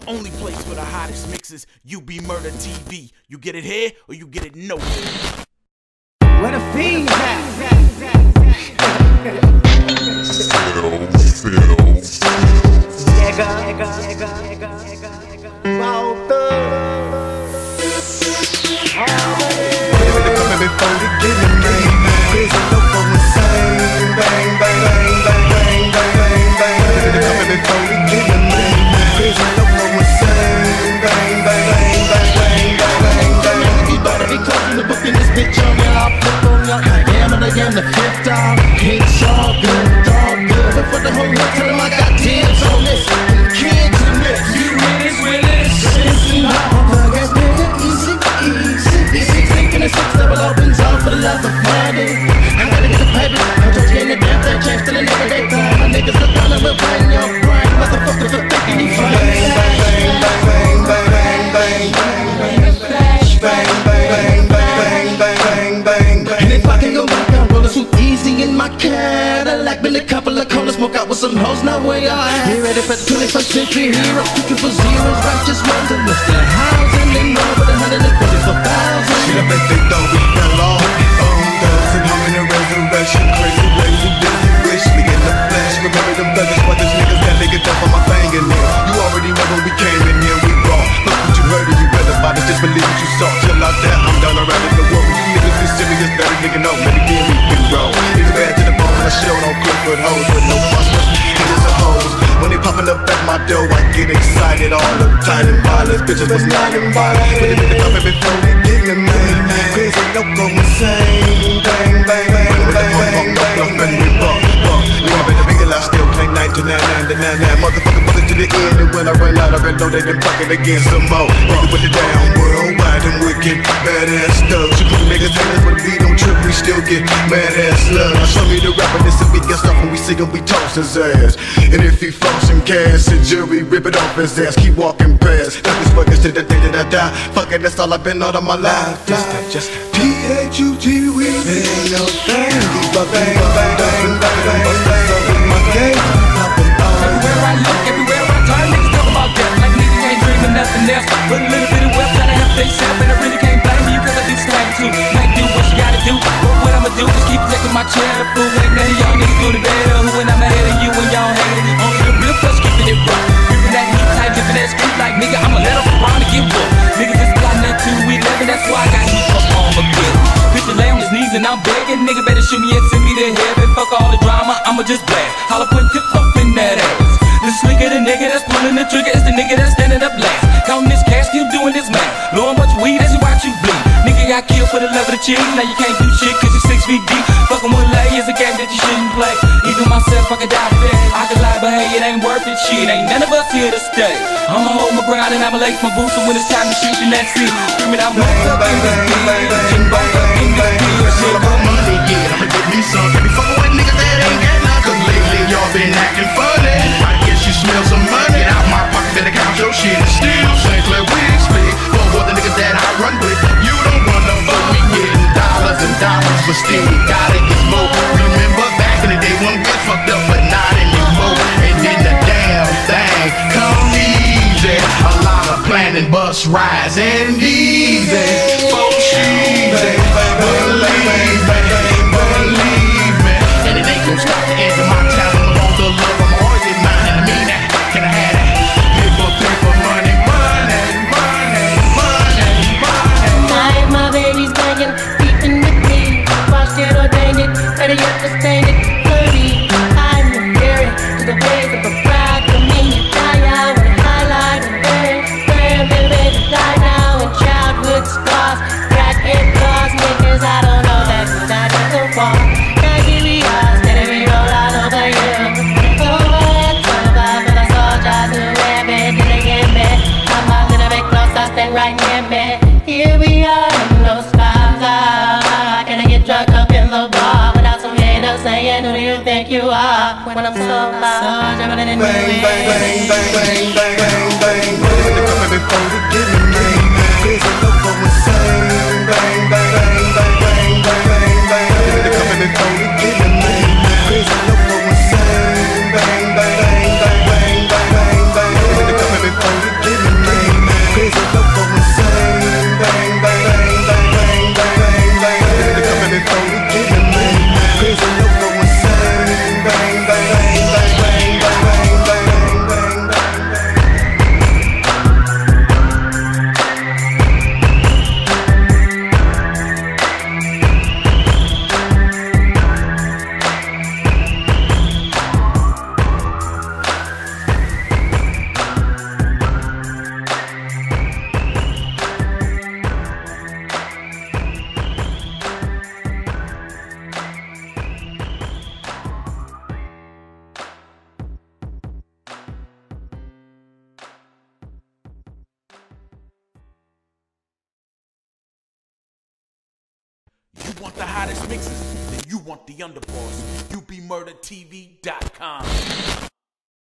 only place for the hottest mixes, UBMurdaTV. You get it here or you get it nowhere. Where the fiends at? I'm the fifth dog, it's all good, but for the whole world, tell them I got dibs on this. Kids in this, you witness, listen up. Gas nigga, easy, thinking the 6 double opens all for the love of money. I gotta get the paper, I'm just getting the damn thing changed till a nigga they time. My niggas look down and we'll bang your brain, motherfuckers are thinking he funny. Bang, bang, bang, bang, bang, bang, bang, bang, bang, bang, bang, bang, bang. And if I can go back, I'm rolling too easy in my Cadillac. Been a couple of corners, smoke out with some hoes, now where y'all at? You ready for the 21st century heroes? Looking for zeros, righteous ones, and what's the housing? They know with 144,000. Shit, I bet they thought we fell off. And I'm in a resurrection, crazy, lazy, busy, wish me in the flesh. Remember them brothers, but this niggas got niggas up on my fingernail. You already know when we came in here, we raw. Look what you heard and you read about us, just believe what you saw. Till out there, I'm down around in the world. You niggas be serious, dirty nigga know, maybe then we been wrong. Niggas bad to the bone, I show no good with hoes, with no busters, niggas are hoes. When they popping up at my door, I get excited. All the time and violence, bitches was not invited. But the nigga coming before they get the man. Crazy, no go insane. Bang, bang, bang, bang, bang, bang. We have been a big I still play 9 to 9, 9 to 9, 9. Motherfucker, put it to the end. And when I run out, I know they been fucking again some more. Nigga with the down, worldwide and wicked, badass stuff. You put niggas hands with beat on trip, we still get badass love. Now show me the rapper, this and we get stuff when we see him, we toss his ass. And if he flossing cash and jury, rip it off his ass, keep walking past. Like this fuckers to the day that I die. Fuck it, that's all I've been all of my life. Just T-H-U-G, we ain't no thing. Keep up, bang, bang, bang, bang, bang, bang, my game. Everywhere I look, everywhere I turn, niggas talk about death. Like niggas ain't dreaming nothing else. But a little bit of wealth gotta help they self. And I really can't blame you, cause I do slang too. Make do what you gotta do. But what I'ma do is keep taking my chair to fool. Ain't none of y'all niggas do the better. Who when I'm ahead of you and y'all hate it. Only the real plus keeping it rough. Gripping that heat tight, dripping that scoop like nigga, I'ma let up around and get whooped. Niggas is plotting that 211, that's why I got heat up on my good. Bitch lay on his knees and I'm begging. Nigga better shoot me and send me to heaven. Fuck all the drama, I'ma just blast. Holla, put tips up in that ass. The slicker, the nigga that's pulling the trigger is the nigga that's standing up last. Counting this cash, still doing this math. Blowing much weed as you watch you bleed. Nigga got killed for the love of the cheese. Now you can't do shit cause you're 6 feet deep. Fucking with lay is a game that you shouldn't play. Even myself, I could die fair. I could lie, but hey, it ain't worth it. Shit, ain't none of us here to stay. I'ma hold my ground and I'ma lace my boots. And when it's time to shoot, and that's it. Screaming out, back up in this bitch. And back up in this bitch. Shit about money, yeah, I'ma get me some. Can't be fucking with niggas that ain't got none. Cause lately y'all been acting funny. I guess you smell some money. Get out my pocket, better count your shit. And still St. Clair wig split. For the niggas that I run with. You don't wanna fuck me getting dollars and dollars. But still we gotta get more. Remember back in the day when we fucked up, but not anymore. And then the damn thing come easy. A lot of planning, bus rides and easy. Folks easy. Believe me. And it ain't gonna stop the end of my talent. I want the love, I'm always in mine. And I mean that. Can I have that? Paper, money, money, money, money, money. Night, my baby's banging, beating with me. Watched it, ordained it, better yet sustained it. Flirty, I'm the fury to the ways of a bride. Convenient die out with a highlight and burn. Little baby die now in childhood scars. Crackhead cars, niggas, I don't know that cause I don't go far. Now here we are, steady we roll all over you. Over and over for the soldiers who wear me. Till they get me, I'm a little bit closer, stand right near me. Here we are, and no stars are. Can I get drunk up in the bar without some haters saying, who do you think you are? When I'm so loud, jumping in the bang, bang, bang, bang, bang, bang, bang, bang. When they come before they get me, crazy, no go insane. Bang, bang, bang, bang, bang, bang, bang, bang. When they come before they get me, crazy, no go insane. Bang, bang, bang, bang, bang, bang, bang, bang. When they come before they get me. want the hottest mixes, then you want the underboss. UBMurdaTV.com.